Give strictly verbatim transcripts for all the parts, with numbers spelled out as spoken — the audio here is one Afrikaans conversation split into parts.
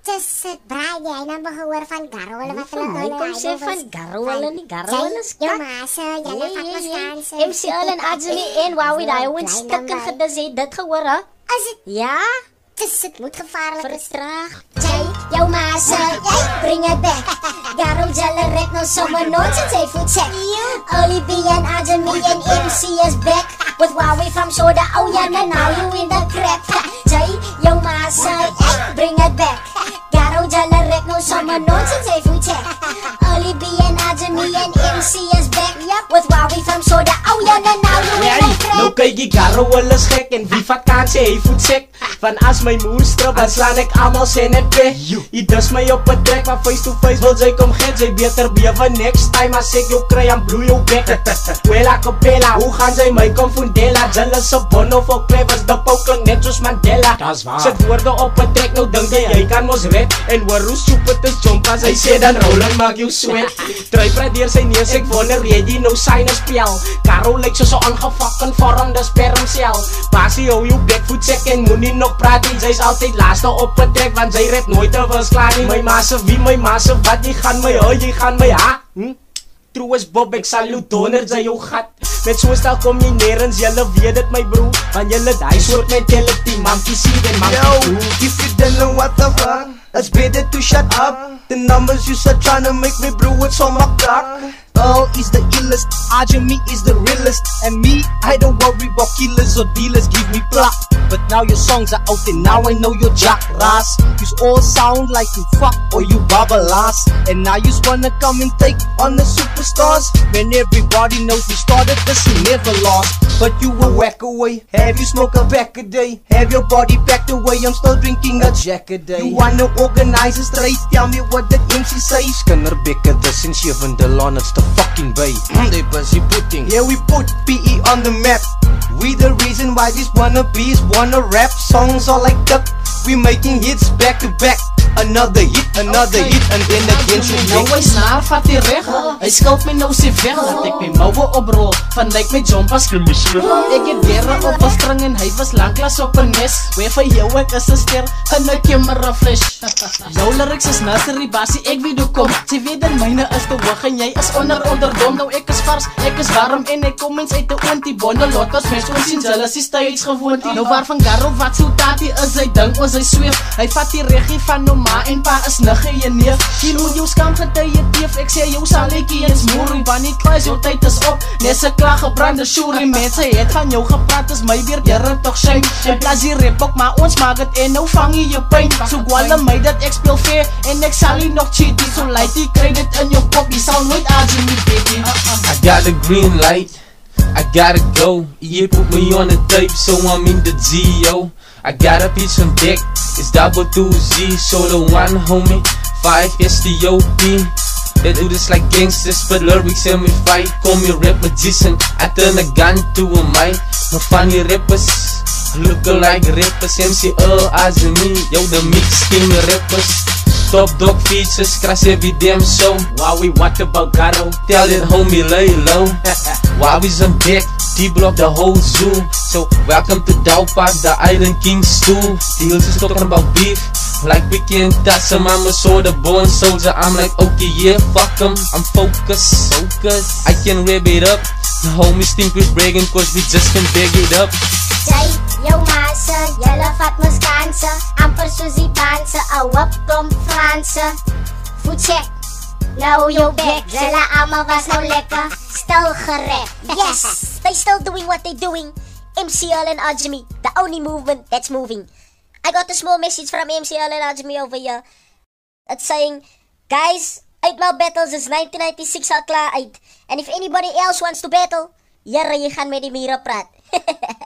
Just sit braai, jy nou gehoor van Garrel wat hulle Hy kom sê van Garrel nie, Garrel is Jou kat. ma se, julle vat mos kans. M C L en Ajmi en Wowie daai ouens stikker gedis het dit gehoor hè? As dit Ja, dis dit moet gevaarlik is. vertraag. Jy, jou ma se, jy bring it back. Garrel julle red nou sommer nonsens hy voet check. Oli B en Ajmi en M C is back with Wowie from Soda. Oh yeah, now you in the crap. Jy, jou ma se, jy bring it back. Garrel julle red nou sommer nonsens hy voet check. Oli B en Ajmi en M C is back with Wowie from Soda. Oh yeah, now you in the crap. Nou kyk die Garrel is gek en wie vat kansie hy voet check. Van as my moer strip, dan slaan ek almal sê net weg. Jy dis my op 'n trek, maar face to face wil jy kom get, jy beter bewe next time as ek jou kry en bloei jou bek. Wela Capella, hoe gaan jy my kom fundela? Julle se bono for clevers, die pou klink net soos Mandela. Das waar. Sit woorde op 'n trek, nou dink jy jy kan mos red. En hoor hoe stupid is jump as hy sê dan Roland maak jou sweat. Try praat deur sy neus, ek wonder ready nou syne spel. Karel lyk soos 'n aangevakken vormde spermsel. Basie hou jou bek voet check en moenie nog praat nie, jy's altyd laaste op 'n trek want jy red nooit te was klaar nie. My ma se wie, my ma se wat, jy gaan my hou, jy gaan my ha. Hm? True as Bob, ek sal jou donder jy jou gat. Met so stel kom jy nergens, julle weet dit my broer. Want julle daai soort mentality, monkey see and monkey Yo, do. if you don't know what the fuck, it's better to shut up. The numbers you start trying to make me brew it's on my clock. Earl is the illest, Ajmi is the realest. And me, I don't worry about killers or dealers, give me pluck. But now your songs are out and now I know you're jack ras. You all sound like you fuck or you bubble ass. And now you just wanna come and take on the superstars. When everybody knows we started this and never lost. But you will whack away. Have you smoked a pack a day? Have your body packed away? I'm still drinking a jack a day. You wanna organize a straight? Tell me what the M C says. Kinderbekke, dis in sewende laan, it's the fucking bay. They busy putting. Yeah, we put P E on the map. We the reason why these wannabes wanna rap. Songs are like duck. We making hits back to back. Another hit, another hit, and then again she Nou hy snaar vat die reg. Hy skuld my nou sê weg. Laat ek my moue oprol. Van lyk my jompas kan mislig. Ek het dere op 'n string en hy was lanklas op 'n nes. Waar vir jou ek is 'n ster en 'n camera flash. Jou lyrics is nursery basie, ek weet hoe kom. Sy weet dat myne is te hoog en jy is onder onderdom. Nou ek is vars, ek is warm en ek kom eens uit 'n oontie. Bonde lotters, mens ons sien hulle is steeds gewoontie. Nou waarvan Garrel wat so tatie is, hy dink ons hy sweef. Hy vat die reggie van nou ma en pa is niggie en neef. Jy moet jou skam getuie teef. Ek sê jou sal ekkie eens moerie. Want die kluis jou tyd is op. Net se klag gebrande shuri. Mense het van jou gepraat, is my weer jere toch shame. En plaas die rap ook, maar ons maak het en nou vang jy jou pijn. So gwalle my dat ek speel fair en ek sal nie nog cheat nie. So light die credit in jou kop, jy sal nooit Ajmi baby. I got a green light, I gotta go. You put me on the tape, so I'm in the G, yo. I got a piece on deck, it's double two Z, so the one homie, five S T O P. They do this like gangsters, but lyrics and we fight. Call me rap magician, I turn a gun to a mic. No funny rappers, looking like rappers. M C L, Ajmi, yo the mix team rappers. Top dog features, crash every damn show. Wowie, what about Garrel? Tell it homie lay low. Wowie's on deck, D-block the whole zoo. So welcome to Dow Park, the Island King's stool. Deals is talking about beef, like we can't touch him. I'm a sorta born soldier, I'm like okay yeah, fuck him. I'm focused, focused. I can rap it up. The homies think we're bragging cause we just can bag it up. Jy, jou ma se, julle vat mos kanse. Amper soos die panse, a whoop kom Franse. Voet check, nou jou bek. Julle allemaal was nou lekker, stil gerep. Yes, they still doing what they doing. M C L and Ajmi, the only movement that's moving. I got a small message from M C L and Ajmi over here. It's saying, guys, Uitmaal battles is nineteen ninety-six al klaar uit. And if anybody else wants to battle, jyre, jy gaan met die mure praat.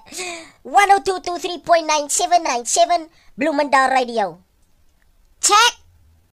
one oh two point two three point nine seven nine seven Bloemendaal Radio. Check!